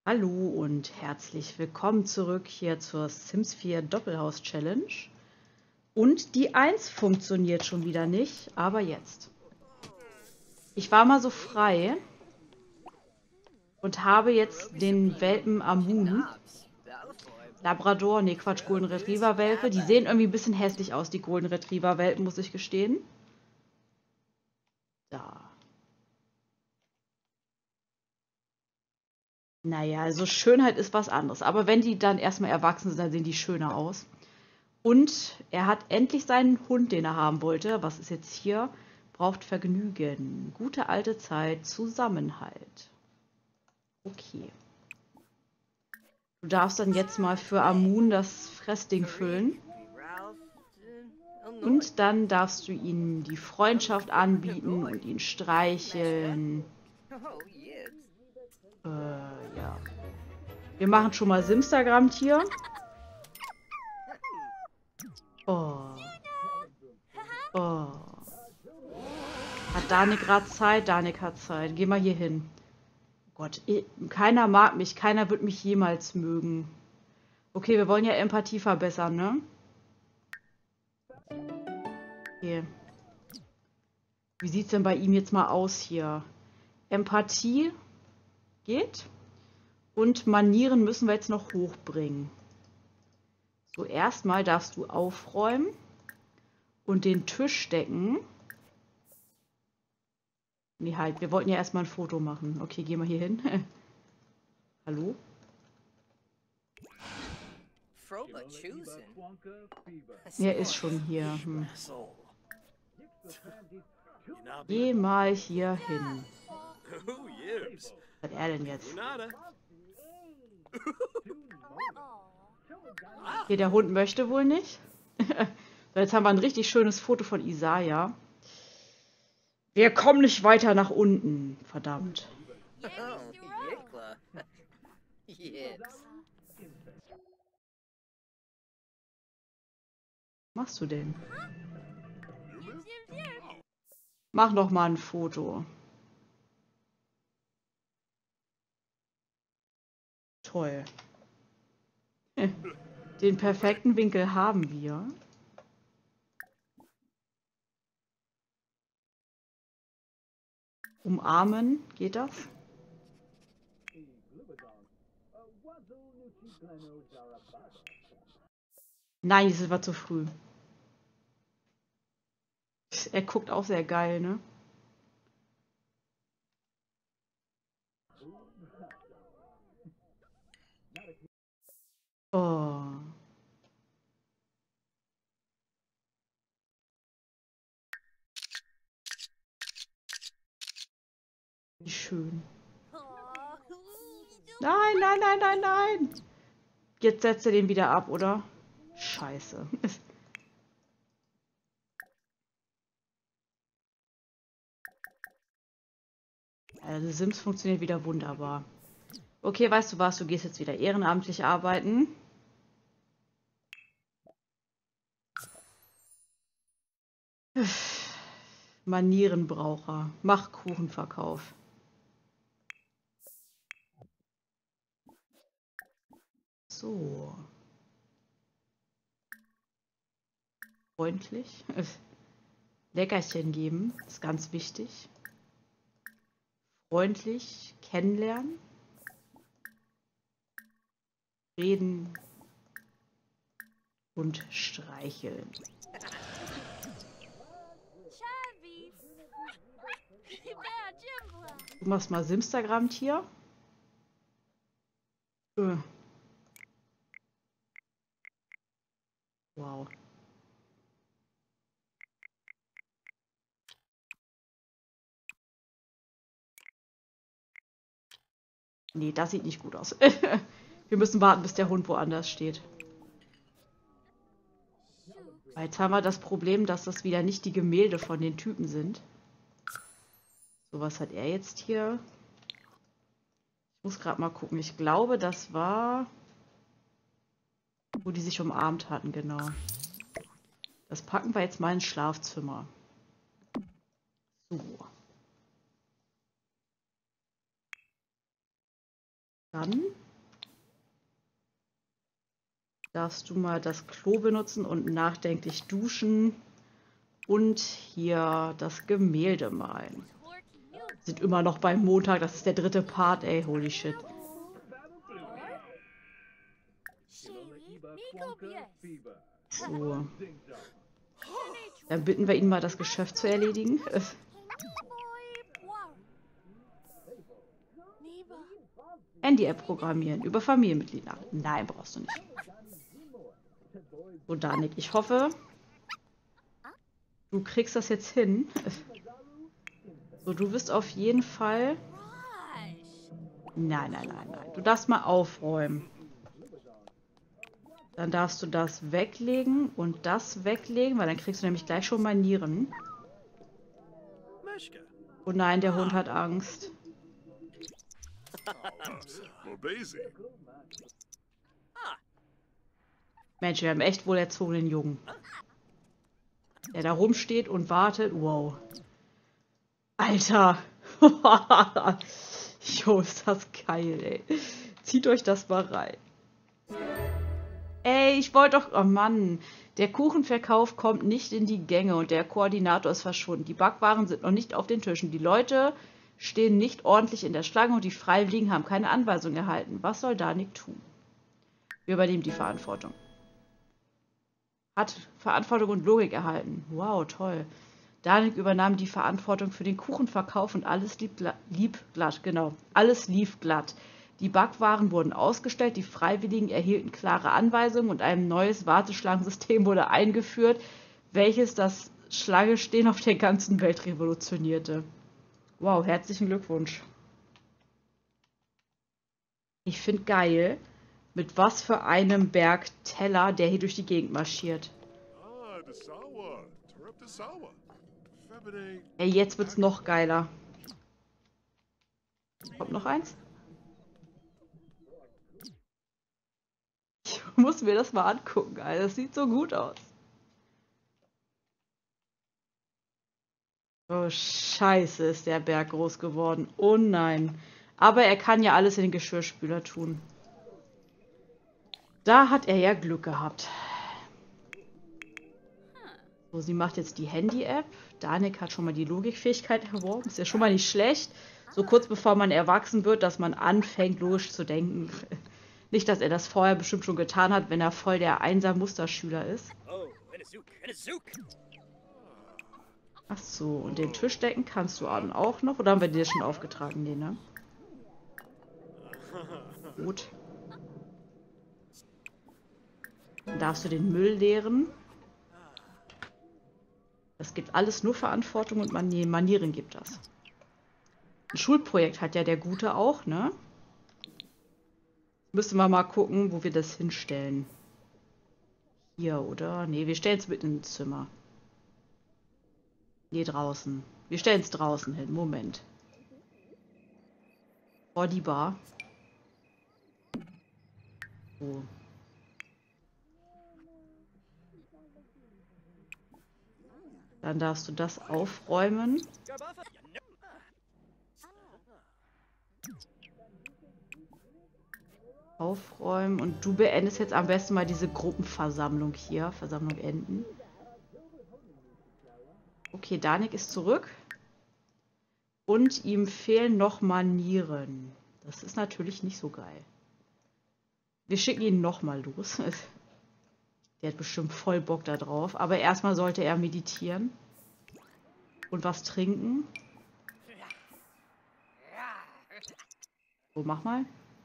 Hallo und herzlich willkommen zurück hier zur Sims 4 Doppelhaus Challenge. Und die 1 funktioniert schon wieder nicht, aber jetzt. Ich war mal so frei und habe jetzt den Welpen Amun, Labrador, nee Quatsch, Golden Retriever Welpe. Die sehen irgendwie ein bisschen hässlich aus, die Golden Retriever Welpen, muss ich gestehen. Da. Naja, also Schönheit ist was anderes. Aber wenn die dann erstmal erwachsen sind, dann sehen die schöner aus. Und er hat endlich seinen Hund, den er haben wollte. Was ist jetzt hier? Braucht Vergnügen. Gute alte Zeit. Zusammenhalt. Okay. Du darfst dann jetzt mal für Amun das Fressding füllen. Und dann darfst du ihm die Freundschaft anbieten und ihn streicheln. Ja. Wir machen schon mal Simstagram-Tier. Oh. Oh. Hat Danik gerade Zeit? Danik hat Zeit. Geh mal hier hin. Gott, keiner mag mich. Keiner wird mich jemals mögen. Okay, wir wollen ja Empathie verbessern, ne? Okay. Wie sieht's denn bei ihm jetzt mal aus hier? Empathie geht. Und Manieren müssen wir jetzt noch hochbringen. So, erstmal darfst du aufräumen und den Tisch decken. Nee, halt, wir wollten ja erstmal ein Foto machen. Okay, geh mal hier hin. Hallo? Er ist schon hier. Geh mal hier hin. Was hat er denn jetzt? Hier, der Hund möchte wohl nicht. So, jetzt haben wir ein richtig schönes Foto von Isaiah. Wir kommen nicht weiter nach unten. Verdammt. Was machst du denn? Mach noch mal ein Foto. Toll. Den perfekten Winkel haben wir. Umarmen, geht das? Nein, es war zu früh. Er guckt auch sehr geil, ne? Oh. Wie schön. Nein, nein, nein, nein, nein. Jetzt setzt er den wieder ab, oder? Scheiße. Also Sims funktioniert wieder wunderbar. Okay, weißt du was? Du gehst jetzt wieder ehrenamtlich arbeiten. Manierenbraucher. Mach Kuchenverkauf. So. Freundlich. Leckerchen geben. Ist ganz wichtig. Freundlich kennenlernen. Reden. Und streicheln. Du machst mal Simstagram-Tier. Wow. Nee, das sieht nicht gut aus. Wir müssen warten, bis der Hund woanders steht. Jetzt haben wir das Problem, dass das wieder nicht die Gemälde von den Typen sind. So, was hat er jetzt hier? Ich muss gerade mal gucken. Ich glaube, das war, wo die sich umarmt hatten, genau. Das packen wir jetzt mal ins Schlafzimmer. So. Dann darfst du mal das Klo benutzen und nachdenklich duschen und hier das Gemälde malen. Sind immer noch beim Montag, das ist der 3. Part, ey, holy shit. So. Dann bitten wir ihn mal, das Geschäft zu erledigen. Handy-App programmieren, über Familienmitglieder. Nein, brauchst du nicht. So, Danik, ich hoffe, du kriegst das jetzt hin. So, du wirst auf jeden Fall... Nein, nein, nein, nein. Du darfst mal aufräumen. Dann darfst du das weglegen und das weglegen, weil dann kriegst du nämlich gleich schon Manieren. Oh nein, der Hund hat Angst. Mensch, wir haben echt wohl erzogenen Jungen. Der da rumsteht und wartet. Wow. Alter. Jo, ist das geil, ey. Zieht euch das mal rein. Ey, ich wollte doch... Oh Mann. Der Kuchenverkauf kommt nicht in die Gänge und der Koordinator ist verschwunden. Die Backwaren sind noch nicht auf den Tischen. Die Leute stehen nicht ordentlich in der Schlange und die Freiwilligen haben keine Anweisung erhalten. Was soll Danik tun? Wir übernehmen die Verantwortung. Hat Verantwortung und Logik erhalten. Wow, toll. Danik übernahm die Verantwortung für den Kuchenverkauf und alles lief glatt. Genau, alles lief glatt. Die Backwaren wurden ausgestellt, die Freiwilligen erhielten klare Anweisungen und ein neues Warteschlangensystem wurde eingeführt, welches das Schlange-Stehen auf der ganzen Welt revolutionierte. Wow, herzlichen Glückwunsch. Ich finde geil, mit was für einem Berg Teller der hier durch die Gegend marschiert. Ey, jetzt wird's noch geiler. Kommt noch eins? Ich muss mir das mal angucken, Alter. Das sieht so gut aus. Oh, scheiße, ist der Berg groß geworden. Oh nein. Aber er kann ja alles in den Geschirrspüler tun. Da hat er ja Glück gehabt. So, sie macht jetzt die Handy-App. Danik hat schon mal die Logikfähigkeit erworben. Ist ja schon mal nicht schlecht. So kurz bevor man erwachsen wird, dass man anfängt, logisch zu denken. Nicht, dass er das vorher bestimmt schon getan hat, wenn er voll der Einser-Musterschüler ist. Ach so, und den Tisch decken kannst du auch noch? Oder haben wir dir schon aufgetragen? Nee, ne? Gut. Dann darfst du den Müll leeren. Das gibt alles nur Verantwortung und Manieren gibt das. Ein Schulprojekt hat ja der Gute auch, ne? Müssen wir mal gucken, wo wir das hinstellen. Hier, oder? Ne, wir stellen es mitten ins Zimmer. Ne, draußen. Wir stellen es draußen hin. Moment. Vor die Bar. So. Dann darfst du das aufräumen. Aufräumen. Und du beendest jetzt am besten mal diese Gruppenversammlung hier. Versammlung enden. Okay, Danik ist zurück. Und ihm fehlen noch Manieren. Das ist natürlich nicht so geil. Wir schicken ihn nochmal los. Der hat bestimmt voll Bock da drauf. Aber erstmal sollte er meditieren. Und was trinken. So, mach mal.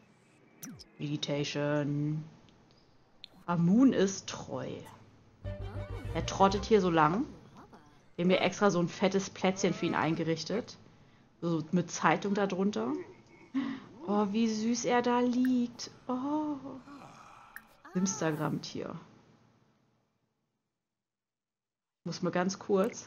Meditation. Amun ist treu. Er trottet hier so lang. Wir haben hier extra so ein fettes Plätzchen für ihn eingerichtet. So mit Zeitung darunter. Oh, wie süß er da liegt. Oh. Instagram-Tier. Muss mal ganz kurz.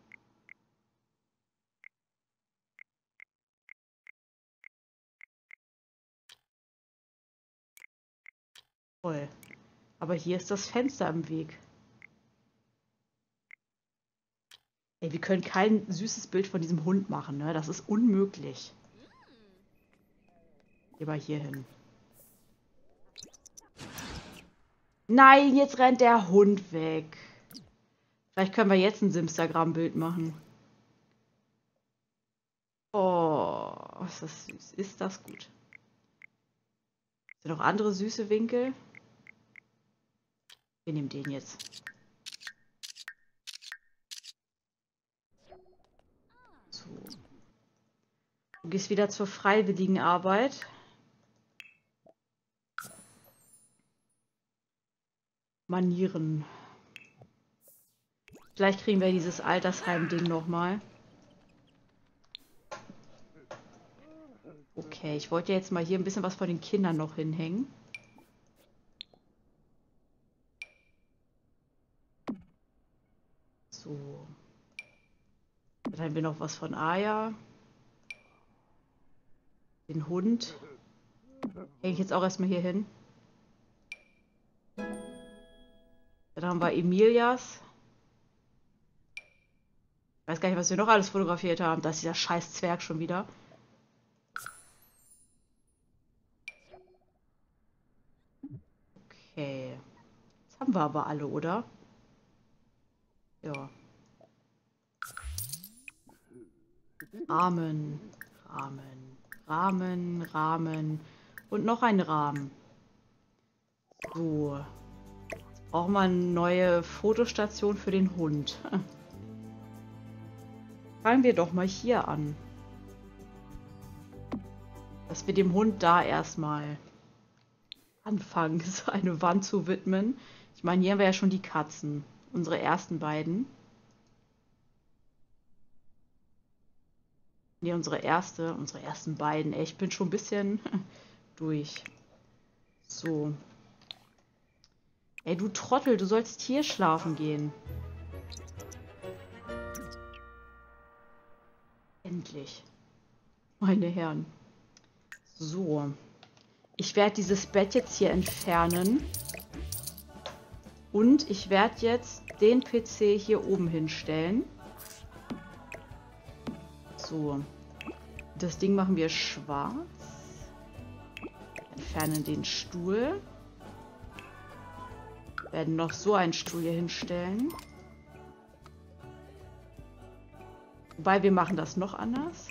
Toll. Aber hier ist das Fenster im Weg. Ey, wir können kein süßes Bild von diesem Hund machen, ne? Das ist unmöglich. Geh mal hier hin. Nein, jetzt rennt der Hund weg. Vielleicht können wir jetzt ein Simstagram-Bild machen. Oh, ist das süß. Ist das gut. Sind noch andere süße Winkel? Wir nehmen den jetzt. So. Du gehst wieder zur freiwilligen Arbeit. Manieren. Vielleicht kriegen wir dieses Altersheim-Ding nochmal. Okay, ich wollte jetzt mal hier ein bisschen was von den Kindern noch hinhängen. So. Dann haben wir noch was von Aya. Den Hund. Hänge ich jetzt auch erstmal hier hin. Dann haben wir Emilias. Ich weiß gar nicht, was wir noch alles fotografiert haben. Da ist dieser scheiß Zwerg schon wieder. Okay. Jetzt haben wir aber alle, oder? Ja. Rahmen, Rahmen, Rahmen, Rahmen und noch ein Rahmen. So. Jetzt brauchen wir eine neue Fotostation für den Hund. Fangen wir doch mal hier an. Dass wir dem Hund da erstmal anfangen, so eine Wand zu widmen. Ich meine, hier haben wir ja schon die Katzen. Unsere ersten beiden. Ne, unsere ersten beiden. Ey, ich bin schon ein bisschen durch. So. Ey, du Trottel, du sollst hier schlafen gehen. Endlich. Meine Herren. So. Ich werde dieses Bett jetzt hier entfernen. Und ich werde jetzt den PC hier oben hinstellen. So. Das Ding machen wir schwarz. Entfernen den Stuhl. Werden noch so einen Stuhl hier hinstellen. Wobei, wir machen das noch anders.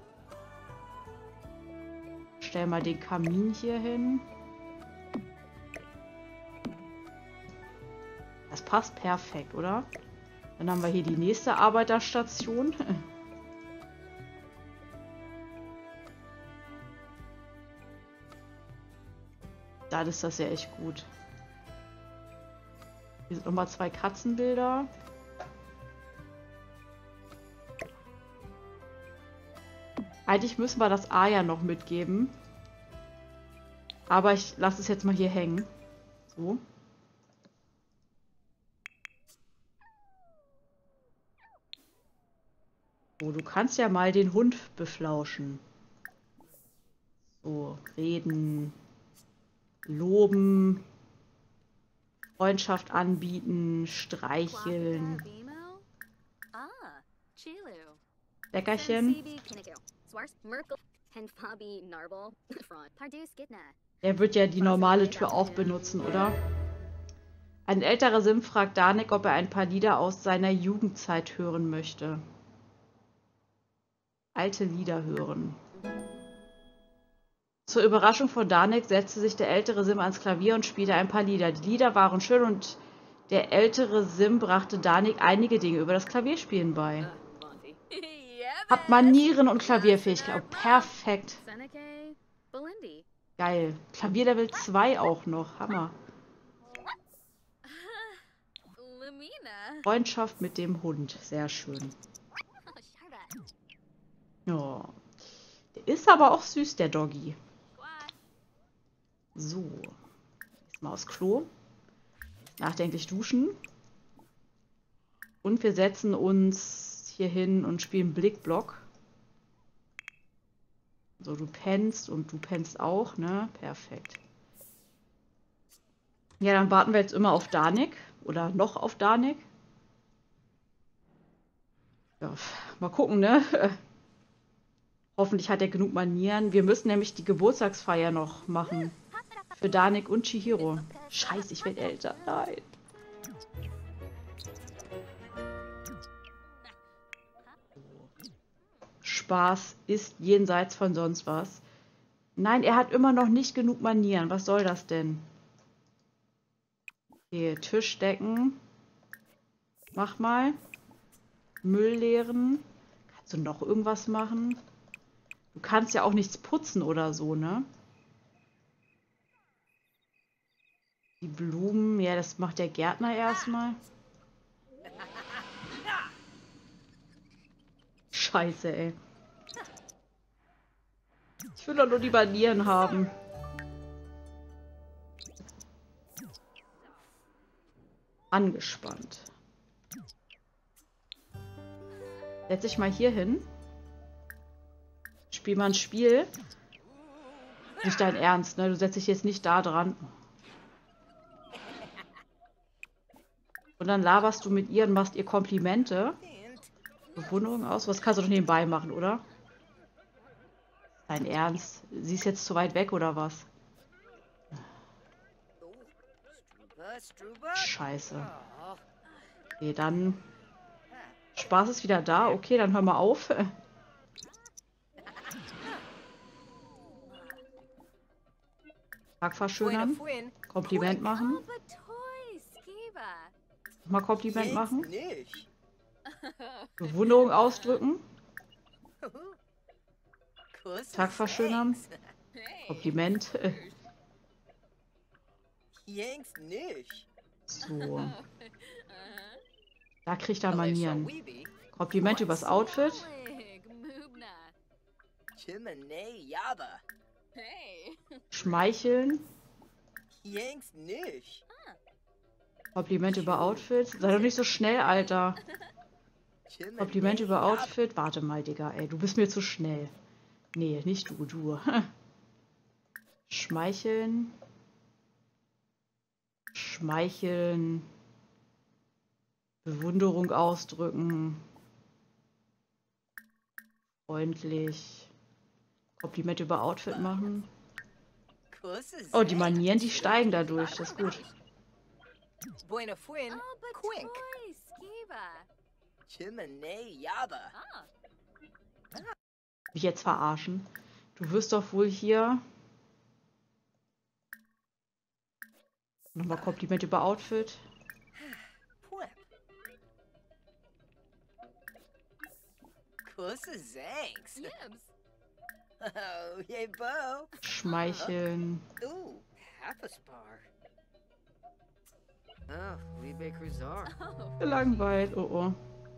Stell mal den Kamin hier hin. Das passt perfekt, oder? Dann haben wir hier die nächste Arbeiterstation. Da ist das ja echt gut. Hier sind nochmal 2 Katzenbilder. Eigentlich müssen wir das A ja noch mitgeben. Aber ich lasse es jetzt mal hier hängen. So. So, du kannst ja mal den Hund beflauschen. So, reden, loben, Freundschaft anbieten, streicheln. Leckerchen. Er wird ja die normale Tür auch benutzen, oder? Ein älterer Sim fragt Danik, ob er ein paar Lieder aus seiner Jugendzeit hören möchte. Alte Lieder hören. Zur Überraschung von Danik setzte sich der ältere Sim ans Klavier und spielte ein paar Lieder. Die Lieder waren schön und der ältere Sim brachte Danik einige Dinge über das Klavierspielen bei. Hat Manieren und Klavierfähigkeit. Oh, perfekt. Geil. Klavierlevel 2 auch noch. Hammer. Freundschaft mit dem Hund. Sehr schön. Ja. Der ist aber auch süß, der Doggy. So. Jetzt mal aufs Klo. Nachdenklich duschen. Und wir setzen uns hier hin und spielen Blickblock. So, du pennst und du pennst auch, ne? Perfekt. Ja, dann warten wir jetzt immer auf Danik. Oder noch auf Danik. Ja, mal gucken, ne? Hoffentlich hat er genug Manieren. Wir müssen nämlich die Geburtstagsfeier noch machen. Für Danik und Chihiro. Scheiße, ich werde älter. Nein. Spaß ist jenseits von sonst was. Nein, er hat immer noch nicht genug Manieren. Was soll das denn? Okay, Tisch decken. Mach mal. Müll leeren. Kannst du noch irgendwas machen? Du kannst ja auch nichts putzen oder so, ne? Die Blumen, ja, das macht der Gärtner erstmal. Scheiße, ey. Ich will doch nur die Manieren haben. Angespannt. Setz dich mal hier hin. Spiel mal ein Spiel. Nicht dein Ernst, ne? Du setzt dich jetzt nicht da dran. Und dann laberst du mit ihr und machst ihr Komplimente. Bewunderung aus. Was kannst du doch nebenbei machen, oder? Dein Ernst? Sie ist jetzt zu weit weg, oder was? Scheiße. Okay, dann... Spaß ist wieder da. Okay, dann hör mal auf. Tag verschönern. Kompliment machen. Nochmal Kompliment machen. Bewunderung ausdrücken. Tag verschönern. Kompliment. So. Da kriegt er Manieren. Kompliment übers Outfit. Schmeicheln. Kompliment über Outfit. Sei doch nicht so schnell, Alter. Kompliment über Outfit. Warte mal, Digga, ey. Du bist mir zu schnell. Nee, nicht du, du. Schmeicheln. Schmeicheln. Bewunderung ausdrücken. Freundlich. Kompliment über Outfit machen. Oh, die Manieren, die steigen dadurch. Das ist gut. Mich jetzt verarschen. Du wirst doch wohl hier... Nochmal Kompliment über Outfit. Schmeicheln. Gelangweilt, oh oh.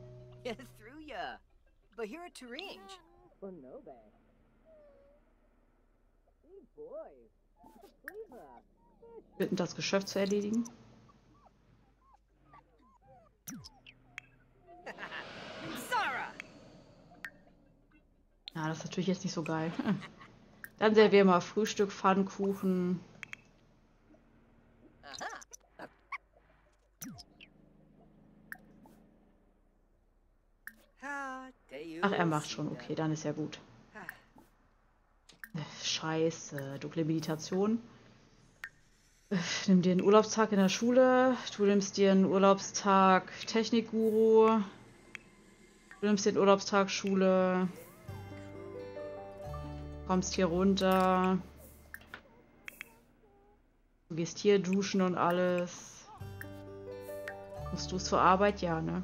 Bitten, das Geschäft zu erledigen. Ja, das ist natürlich jetzt nicht so geil. Dann servieren wir Frühstück, Pfannkuchen. Ach, er macht schon. Okay, dann ist ja gut. Scheiße. Dunkle Meditation. Nimm dir einen Urlaubstag in der Schule. Du nimmst dir einen Urlaubstag Technikguru. Du nimmst den Urlaubstag Schule. Kommst hier runter. Du gehst hier duschen und alles. Musst du zur Arbeit? Ja, ne?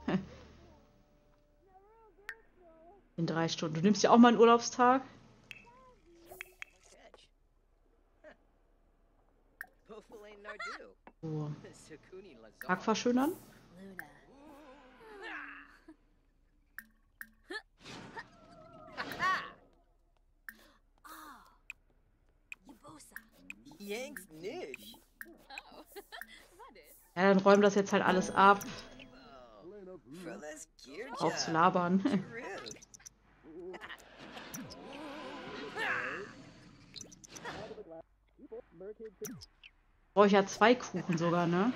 In 3 Stunden. Du nimmst ja auch mal einen Urlaubstag. So. Tag verschönern. Ja, dann räumen das jetzt halt alles ab. Auf zu labern. Brauche ich ja 2 Kuchen sogar, ne?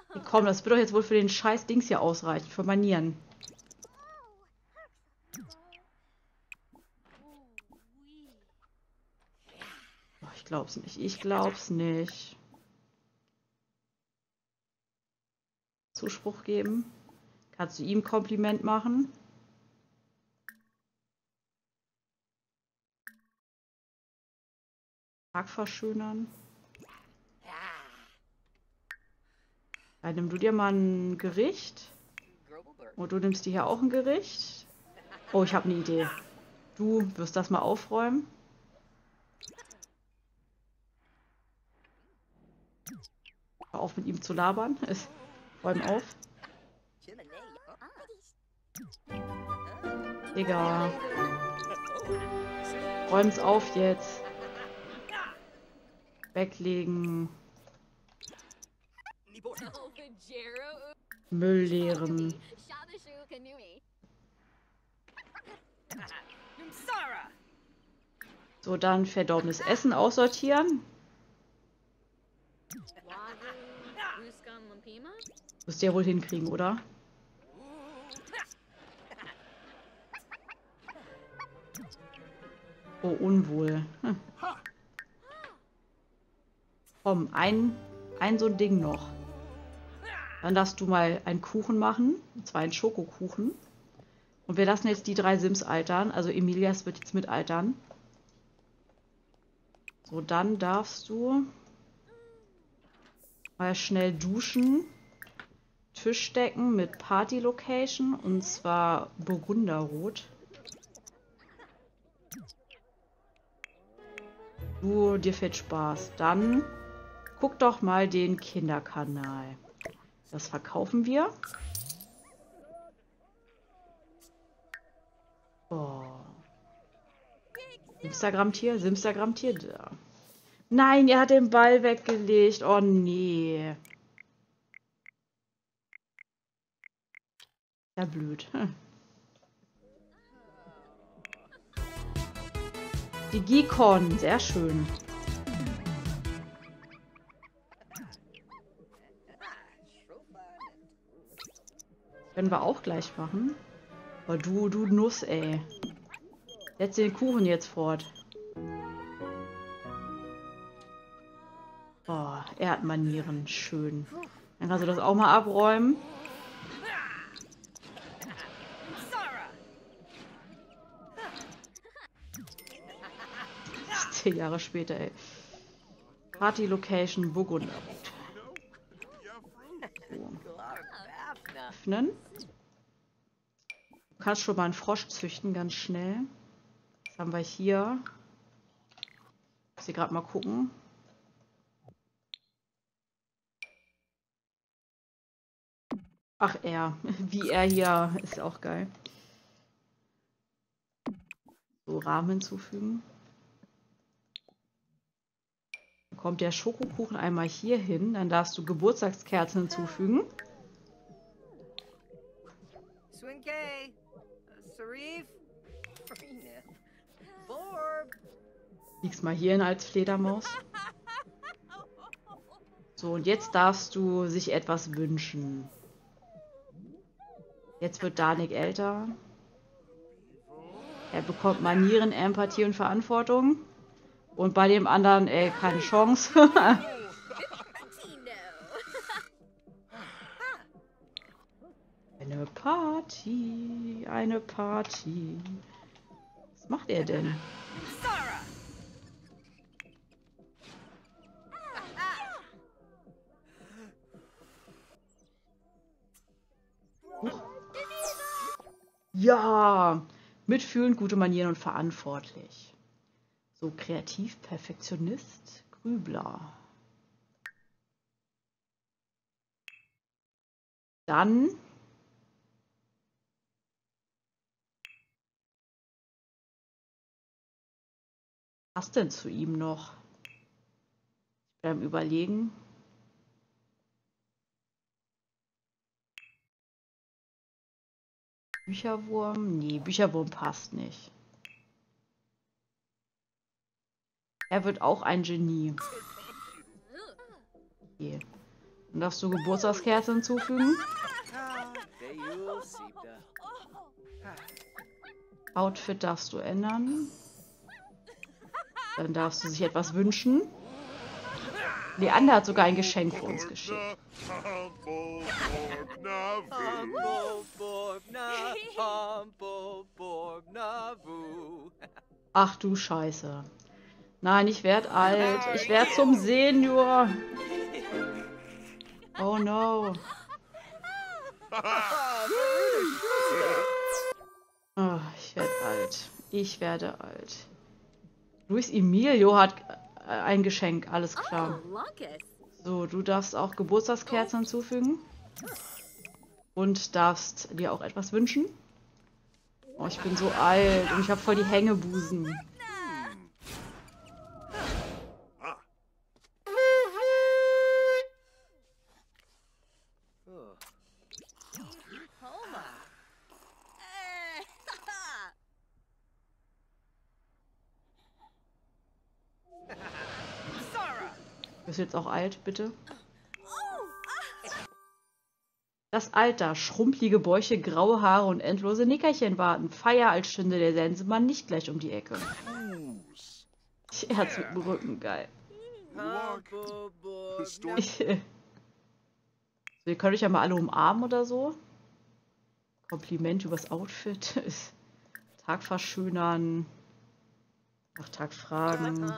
Hey, komm, das wird doch jetzt wohl für den scheiß Dings hier ausreichen. Für Manieren. Oh, ich glaub's nicht. Ich glaub's nicht. Zuspruch geben. Kannst du ihm Kompliment machen? Tag verschönern. Dann nimm du dir mal ein Gericht. Und du nimmst dir hier auch ein Gericht. Oh, ich habe eine Idee. Du wirst das mal aufräumen. Hör auf mit ihm zu labern. Räum auf. Digga. Räum's auf jetzt. Weglegen. Müll leeren. So, dann verdorbenes Essen aussortieren. Müsst ihr ja wohl hinkriegen, oder? Oh, unwohl. Hm. Komm, ein so ein Ding noch. Dann darfst du mal einen Kuchen machen. Und zwar einen Schokokuchen. Und wir lassen jetzt die 3 Sims altern. Also Emilias wird jetzt mit altern. So, dann darfst du mal schnell duschen. Tisch decken mit Party Location. Und zwar Burgunderrot. Du, dir fällt Spaß. Dann guck doch mal den Kinderkanal. Das verkaufen wir. Oh. Simstagram-Tier, Simstagram-Tier. Da. Nein, er hat den Ball weggelegt. Oh nee. Ja, blöd. Hm. Die Gikon, sehr schön. Können wir auch gleich machen. Aber du Nuss, ey. Setz den Kuchen jetzt fort. Oh, er hat Manieren. Schön. Dann kannst du das auch mal abräumen. 10 Jahre später, ey. Party Location Burgunderrot. So. Öffnen. Du kannst schon mal einen Frosch züchten, ganz schnell. Was haben wir hier? Ich muss hier gerade mal gucken. Ach, er. Wie er hier. Ist auch geil. So, Rahmen hinzufügen. Dann kommt der Schokokuchen einmal hier hin. Dann darfst du Geburtstagskerzen hinzufügen. Liegst mal hier hin als Fledermaus. So, und jetzt darfst du sich etwas wünschen. Jetzt wird Danik älter. Er bekommt Manieren, Empathie und Verantwortung. Und bei dem anderen, ey, keine Chance. Eine Party, eine Party. Was macht er denn? Huch. Ja, mitfühlend, gute Manieren und verantwortlich. So kreativ, Perfektionist, Grübler. Dann was denn zu ihm noch? Ich bin am Überlegen. Bücherwurm? Nee, Bücherwurm passt nicht. Er wird auch ein Genie. Okay. Dann darfst du Geburtstagskerze hinzufügen. Outfit darfst du ändern. Dann darfst du sich etwas wünschen. Leander hat sogar ein Geschenk für uns geschickt. Ach du Scheiße. Nein, ich werde alt. Ich werde zum Senior. Oh no. Oh, ich werde alt. Ich werde alt. Luis Emilio hat ein Geschenk, alles klar. So, du darfst auch Geburtstagskerzen hinzufügen. Und darfst dir auch etwas wünschen. Oh, ich bin so alt und ich habe voll die Hängebusen. Bist du jetzt auch alt, bitte? Das Alter, schrumpelige Bäuche, graue Haare und endlose Nickerchen warten. Feier, als stünde der Sensenmann nicht gleich um die Ecke. Herz mit dem Rücken, geil. So, ihr könnt euch ja mal alle umarmen oder so. Kompliment übers Outfit. Tag verschönern. Nach Tag fragen.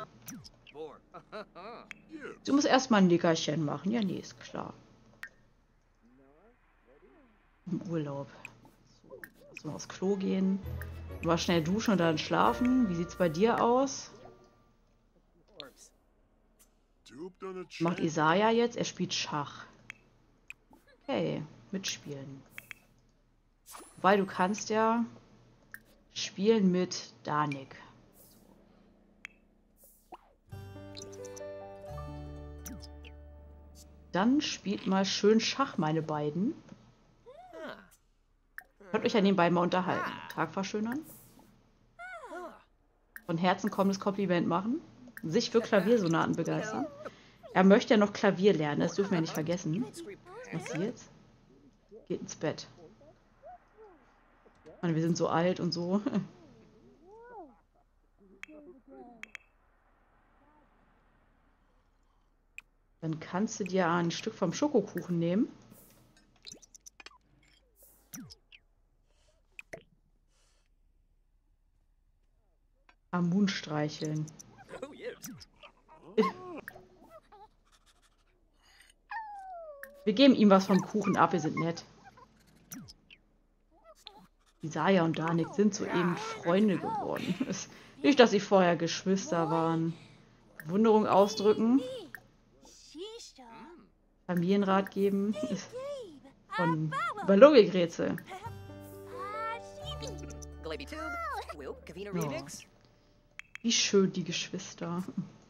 Du musst erstmal ein Nickerchen machen. Ja, nee, ist klar. Im Urlaub. So, aufs Klo gehen. Mal schnell duschen und dann schlafen. Wie sieht's bei dir aus? Was macht Isaiah jetzt? Er spielt Schach. Okay, mitspielen. Wobei du kannst ja spielen mit Danik. Dann spielt mal schön Schach, meine beiden. Könnt euch ja nebenbei mal unterhalten. Tag verschönern. Von Herzen kommendes Kompliment machen. Sich für Klaviersonaten begeistern. Er möchte ja noch Klavier lernen, das dürfen wir nicht vergessen. Was passiert's? Geht ins Bett. Mann, wir sind so alt und so. Dann kannst du dir ein Stück vom Schokokuchen nehmen. Am Mund streicheln. Wir geben ihm was vom Kuchen ab, wir sind nett. Isaiah und Danik sind soeben Freunde geworden. Nicht, dass sie vorher Geschwister waren. Bewunderung ausdrücken. Familienrat geben. Von Logikrätsel. Oh. Wie schön, die Geschwister.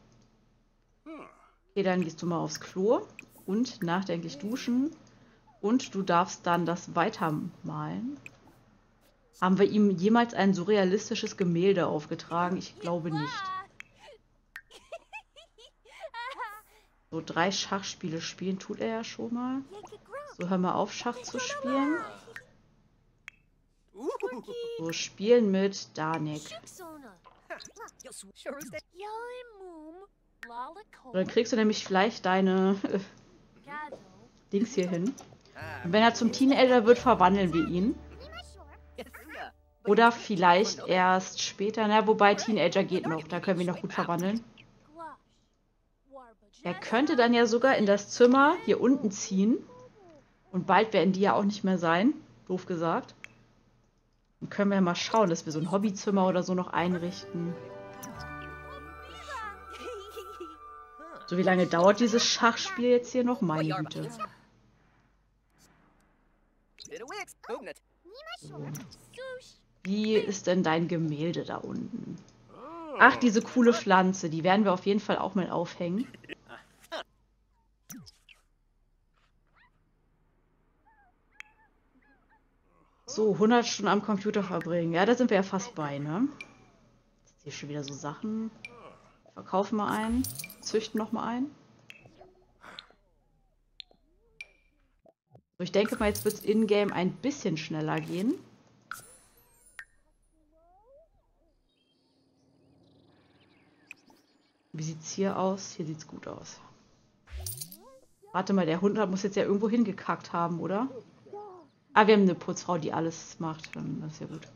Okay, dann gehst du mal aufs Klo und nachdenklich duschen. Und du darfst dann das weitermalen. Haben wir ihm jemals ein surrealistisches Gemälde aufgetragen? Ich glaube nicht. So 3 Schachspiele spielen tut er ja schon mal. So, hör mal auf, Schach zu spielen. So, spielen mit Danik. So, dann kriegst du nämlich vielleicht deine Dings hier hin. Und wenn er zum Teenager wird, verwandeln wir ihn. Oder vielleicht erst später. Na, wobei Teenager geht noch. Da können wir ihn noch gut verwandeln. Er könnte dann ja sogar in das Zimmer hier unten ziehen. Und bald werden die ja auch nicht mehr sein. Doof gesagt. Dann können wir ja mal schauen, dass wir so ein Hobbyzimmer oder so noch einrichten. So, wie lange dauert dieses Schachspiel jetzt hier noch? Meine Güte. So. Wie ist denn dein Gemälde da unten? Ach, diese coole Pflanze. Die werden wir auf jeden Fall auch mal aufhängen. So, 100 Stunden am Computer verbringen. Ja, da sind wir ja fast bei, ne? Jetzt hier schon wieder so Sachen. Verkaufen wir einen. Züchten noch mal einen. So, ich denke mal, jetzt wird es in-game ein bisschen schneller gehen. Wie sieht es hier aus? Hier sieht es gut aus. Warte mal, der Hund muss jetzt ja irgendwo hingekackt haben, oder? Ah, wir haben eine Putzfrau, die alles macht. Das ist ja gut.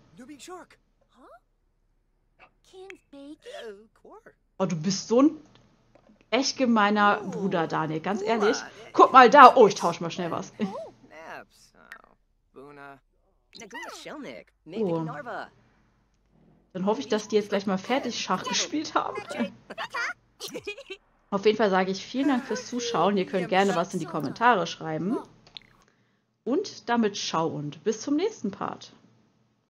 Oh, du bist so ein echt gemeiner Bruder, Daniel. Ganz ehrlich. Guck mal da. Oh, ich tausche mal schnell was. Oh. Dann hoffe ich, dass die jetzt gleich mal fertig Schach gespielt haben. Auf jeden Fall sage ich vielen Dank fürs Zuschauen. Ihr könnt gerne was in die Kommentare schreiben. Und damit ciao und bis zum nächsten Part.